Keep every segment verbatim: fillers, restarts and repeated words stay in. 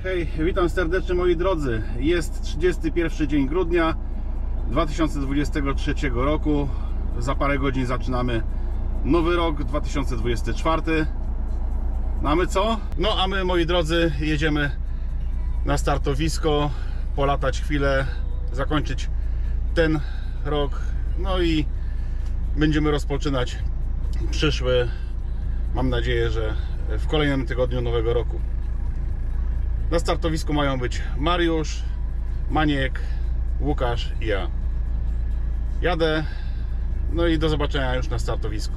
hej, witam serdecznie moi drodzy. Jest trzydziesty pierwszy dzień grudnia dwa tysiące dwudziestego trzeciego roku. Za parę godzin zaczynamy nowy rok dwa tysiące dwudziesty czwarty. No a my co? No a my, moi drodzy, jedziemy na startowisko, polatać chwilę, zakończyć ten rok, no i będziemy rozpoczynać przyszły, mam nadzieję, że w kolejnym tygodniu nowego roku. Na startowisku mają być Mariusz, Maniek, Łukasz i ja. Jadę, no i do zobaczenia już na startowisku.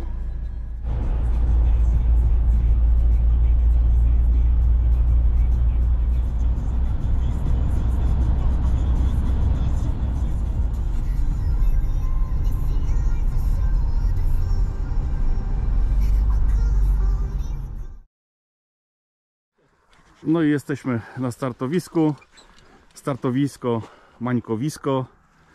No i jesteśmy na startowisku. Startowisko Mańkowisko.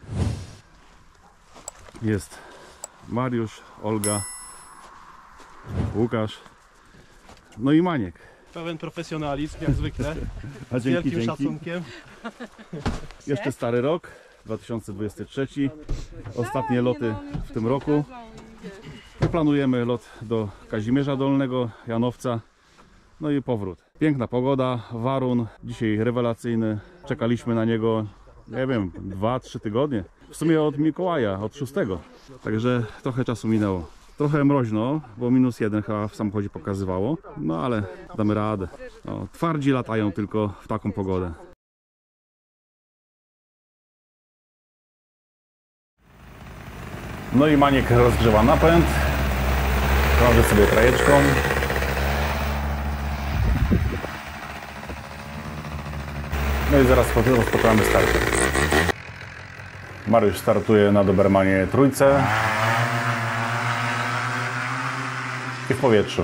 Jest Mariusz, Olga, Łukasz, no i Maniek. Pełen profesjonalizm, jak zwykle. A z dzięki, wielkim dzięki. szacunkiem. Jeszcze stary rok, dwa tysiące dwudziesty trzeci. Ostatnie loty w tym roku. Planujemy lot do Kazimierza Dolnego, Janowca. No i powrót. Piękna pogoda, warun. Dzisiaj rewelacyjny. Czekaliśmy na niego, nie wiem, dwa trzy tygodnie. W sumie od Mikołaja, od szóstego. Także trochę czasu minęło. Trochę mroźno, bo minus jeden chyba w samochodzie pokazywało. No ale damy radę. No, twardzi latają tylko w taką pogodę. No i Maniek rozgrzewa napęd. Krąży sobie krajeczką. No i zaraz rozpoczynamy start. Mariusz startuje na Dobermanie trójce i w powietrzu.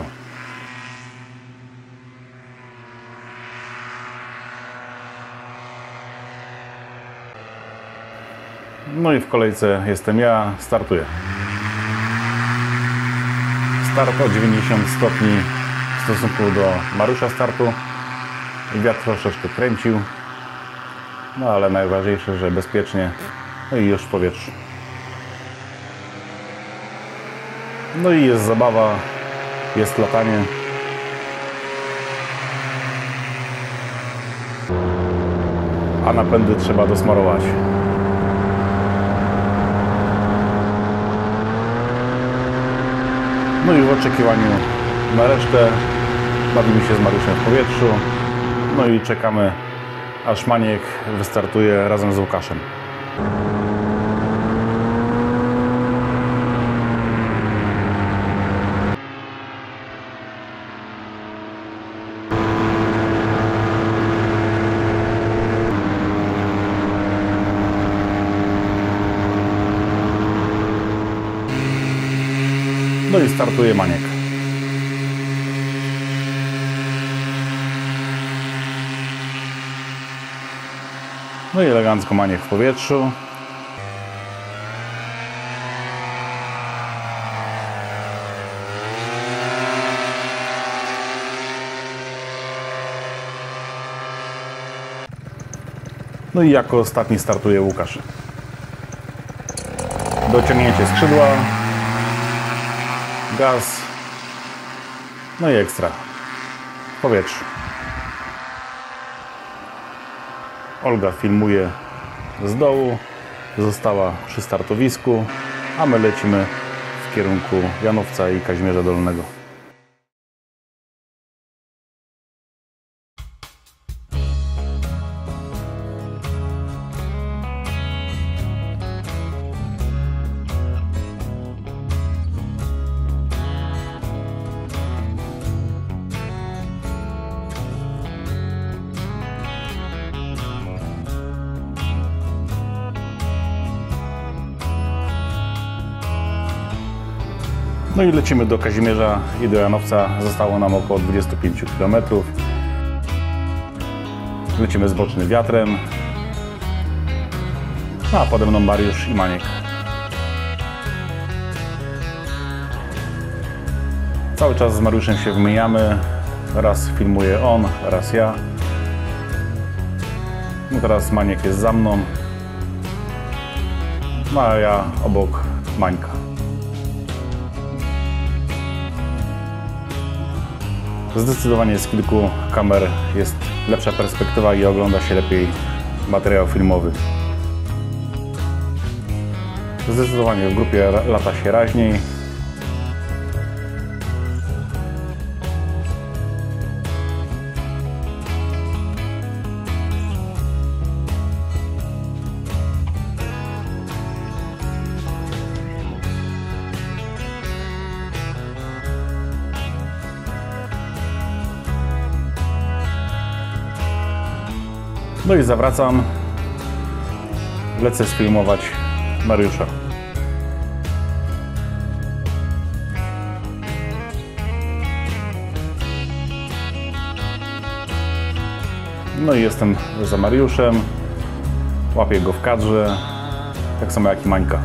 No i w kolejce jestem ja, startuję. Start o dziewięćdziesiąt stopni w stosunku do Mariusza startu. Wiatr troszeczkę kręcił. No ale najważniejsze, że bezpiecznie. No i już w powietrzu. No i jest zabawa, jest latanie. A napędy trzeba dosmarować. No i w oczekiwaniu na resztę bawimy się z Mariuszem w powietrzu. No i czekamy, aż Maniek wystartuje razem z Łukaszem. No i startuje Maniek. No i elegancko Maniek w powietrzu. No i jako ostatni startuje Łukasz. Dociągnięcie skrzydła. Gaz. No i ekstra. W powietrzu. Olga filmuje z dołu, została przy startowisku, a my lecimy w kierunku Janowca i Kazimierza Dolnego. No i lecimy do Kazimierza i do Janowca. Zostało nam około dwadzieścia pięć kilometrów. Lecimy z bocznym wiatrem. No, a pode mną Mariusz i Maniek. Cały czas z Mariuszem się wymieniamy. Raz filmuje on, raz ja. No teraz Maniek jest za mną, no a ja obok Mańka. Zdecydowanie z kilku kamer jest lepsza perspektywa i ogląda się lepiej materiał filmowy. Zdecydowanie w grupie lata się raźniej. No i zawracam, lecę sfilmować Mariusza. No i jestem za Mariuszem, łapię go w kadrze, tak samo jak i Mańka.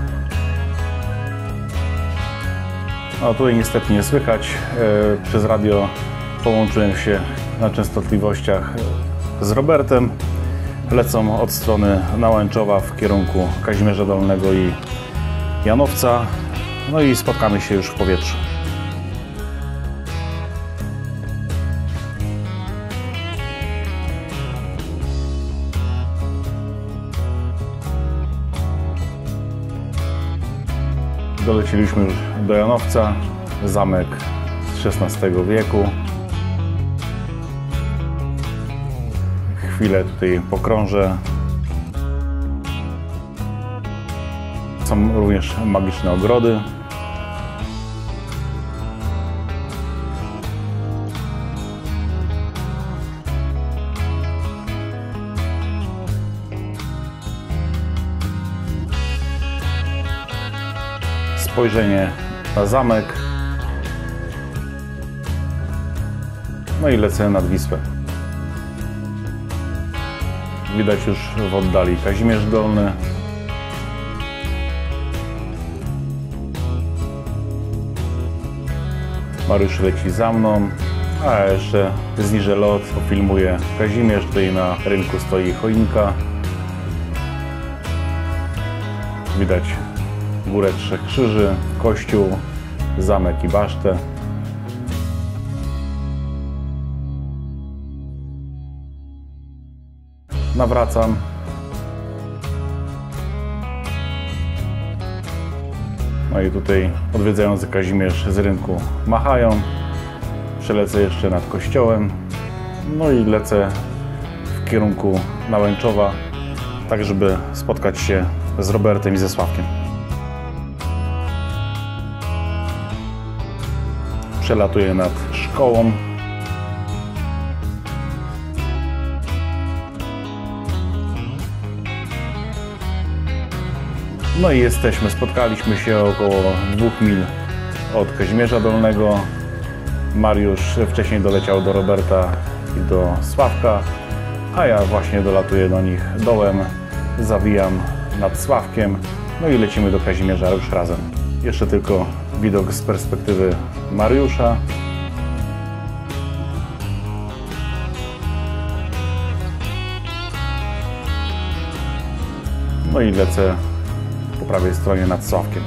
No tutaj niestety nie słychać, przez radio połączyłem się na częstotliwościach z Robertem. Lecą od strony Nałęczowa w kierunku Kazimierza Dolnego i Janowca. No i spotkamy się już w powietrzu. Doleciliśmy już do Janowca, zamek z szesnastego wieku. Chwilę tutaj pokrążę. Są również magiczne ogrody. Spojrzenie na zamek. No i lecę nad Wisłę. Widać już w oddali Kazimierz Dolny. Mariusz leci za mną, a jeszcze zniżę lot, pofilmuję Kazimierz. Tutaj na rynku stoi choinka. Widać Górę Trzech Krzyży, kościół, zamek i basztę. Nawracam. No i tutaj odwiedzający Kazimierz z rynku machają. Przelecę jeszcze nad kościołem. No i lecę w kierunku Nałęczowa, tak żeby spotkać się z Robertem i ze Sławkiem. Przelatuję nad szkołą. No i jesteśmy, spotkaliśmy się około dwóch mil od Kazimierza Dolnego. Mariusz wcześniej doleciał do Roberta i do Sławka, a ja właśnie dolatuję do nich dołem, zawijam nad Sławkiem, no i lecimy do Kazimierza już razem. Jeszcze tylko widok z perspektywy Mariusza. No i lecę po prawej stronie nad Sławkiem.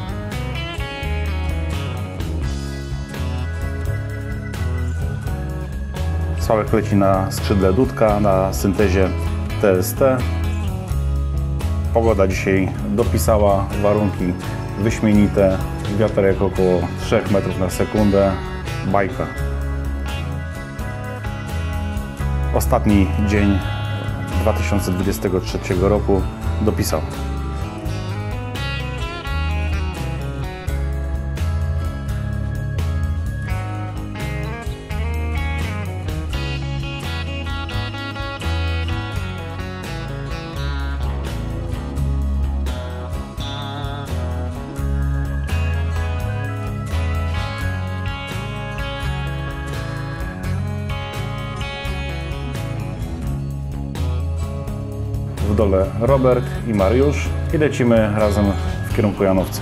Sławek leci na skrzydle Dudka, na syntezie T S T. Pogoda dzisiaj dopisała, warunki wyśmienite, wiaterek około trzech metrów na sekundę, bajka. Ostatni dzień dwa tysiące dwudziestego trzeciego roku dopisał. W dole Robert i Mariusz i lecimy razem w kierunku Janowca.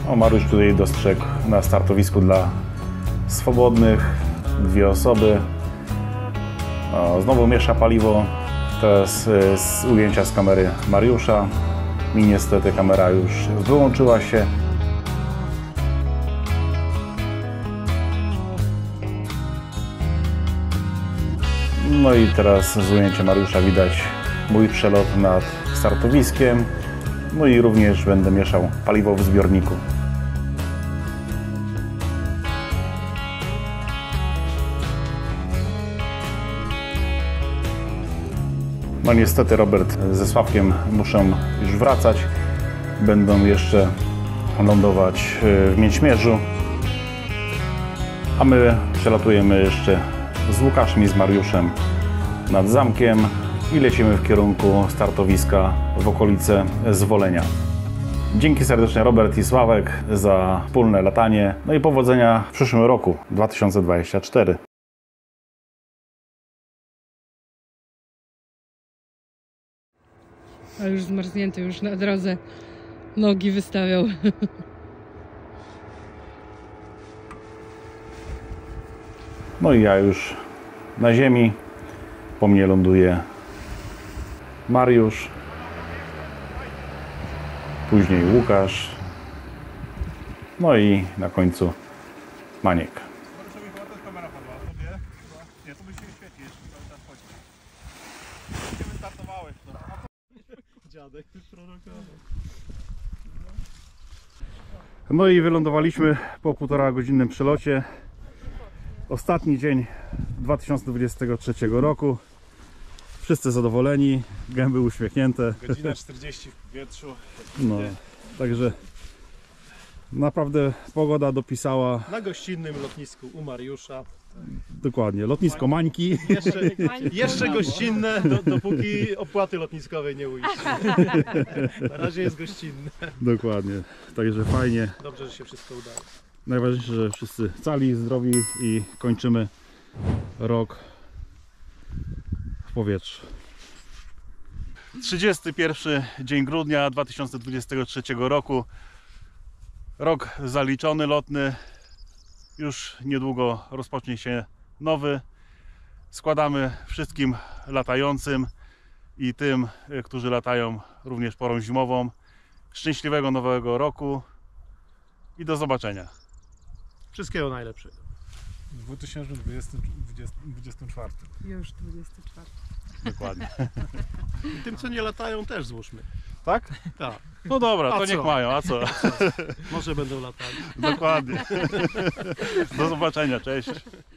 O, Mariusz tutaj dostrzegł na startowisku dla swobodnych dwie osoby. O, znowu miesza paliwo. Teraz y, z ujęcia z kamery Mariusza. Mi niestety kamera już wyłączyła się. No i teraz z ujęcia Mariusza widać mój przelot nad startowiskiem. No i również będę mieszał paliwo w zbiorniku. No niestety Robert ze Sławkiem muszą już wracać. Będą jeszcze lądować w Mięćmierzu. A my przelatujemy jeszcze z Łukaszem i z Mariuszem nad zamkiem i lecimy w kierunku startowiska w okolice Zwolenia. Dzięki serdecznie Robert i Sławek za wspólne latanie. No i powodzenia w przyszłym roku dwa tysiące dwudziestym czwartym. A już zmarznięty, już na drodze nogi wystawiał. No i ja już na ziemi. Po mnie ląduje Mariusz. Później Łukasz. No i na końcu Maniek. Nie, to by się świeci jeszcze cały czas chodzi. Nie wystartowałeś. Dziadek prorokował. No i wylądowaliśmy po półtora godzinnym przelocie. Ostatni dzień dwa tysiące dwudziestego trzeciego roku. Wszyscy zadowoleni, gęby uśmiechnięte. Godzina czterdzieści w powietrzu. No, także naprawdę pogoda dopisała Na gościnnym lotnisku u Mariusza. dokładnie. Lotnisko Mańki. Jeszcze, jeszcze gościnne, do, dopóki opłaty lotniskowej nie ujdzie. Na razie jest gościnne. Dokładnie. Także fajnie. Dobrze, że się wszystko udało. Najważniejsze, że wszyscy cali, zdrowi i kończymy rok w powietrzu. trzydziesty pierwszy dzień grudnia dwa tysiące dwudziestego trzeciego roku. Rok zaliczony lotny. Już niedługo rozpocznie się nowy. Składamy wszystkim latającym i tym, którzy latają również porą zimową, szczęśliwego nowego roku i do zobaczenia. Wszystkiego najlepszego. W dwa tysiące dwudziestym czwartym. Już dwudziesty czwarty. Dokładnie. I tym, co nie latają, też złóżmy. Tak? Tak. No dobra, A to niech co? mają, a co? Może będą latali. Dokładnie. Do zobaczenia, cześć.